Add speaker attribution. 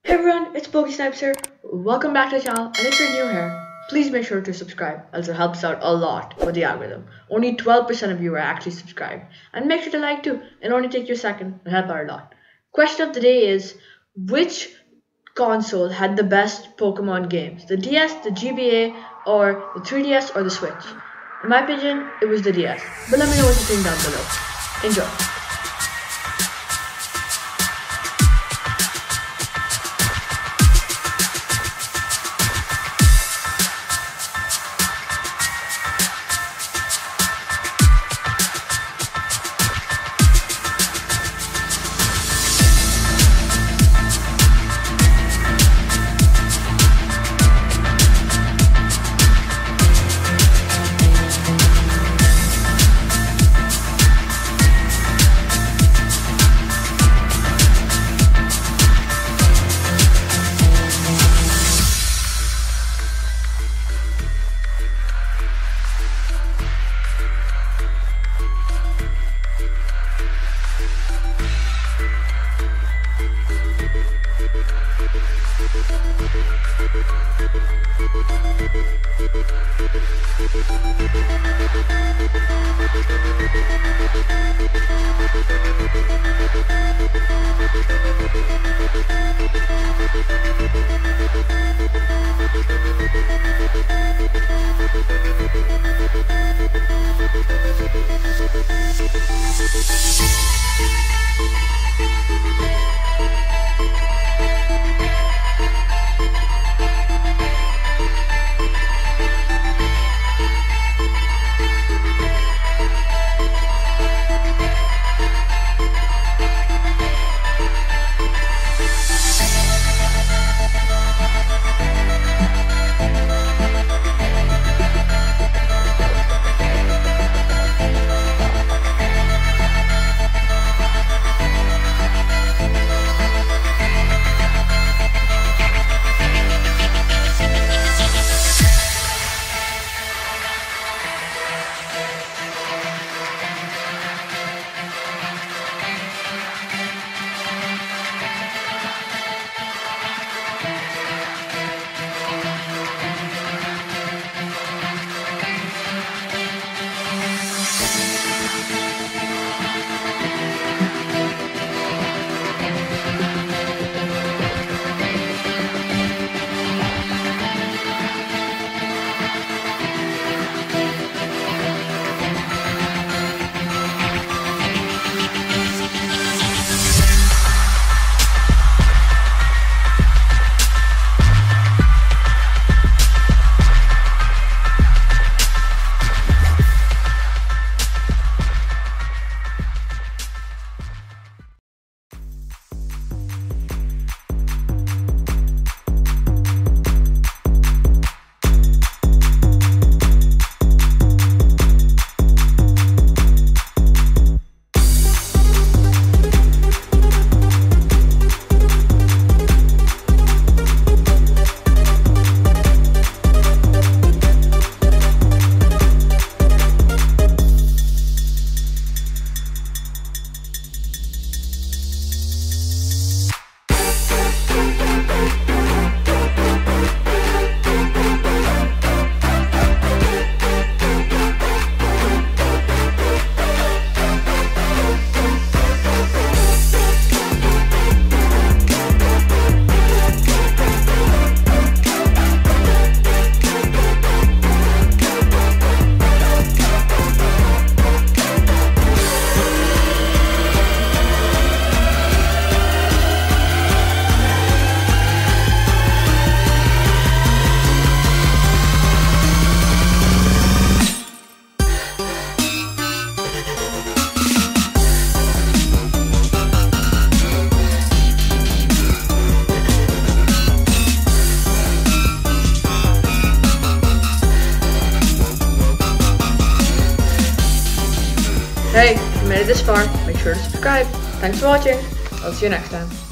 Speaker 1: Hey everyone, it's PokeSnipes here. Welcome back to the channel, and if you're new here, please make sure to subscribe as it helps out a lot with the algorithm. Only 12% of you are actually subscribed. And make sure to like too, it'll only take you a second and help out a lot. Question of the day is, which console had the best Pokemon games? The DS, the GBA, or the 3DS, or the Switch? In my opinion, it was the DS. But let me know what you think down below. Enjoy. Hey, if you made it this far, make sure to subscribe. Thanks for watching. I'll see you next time.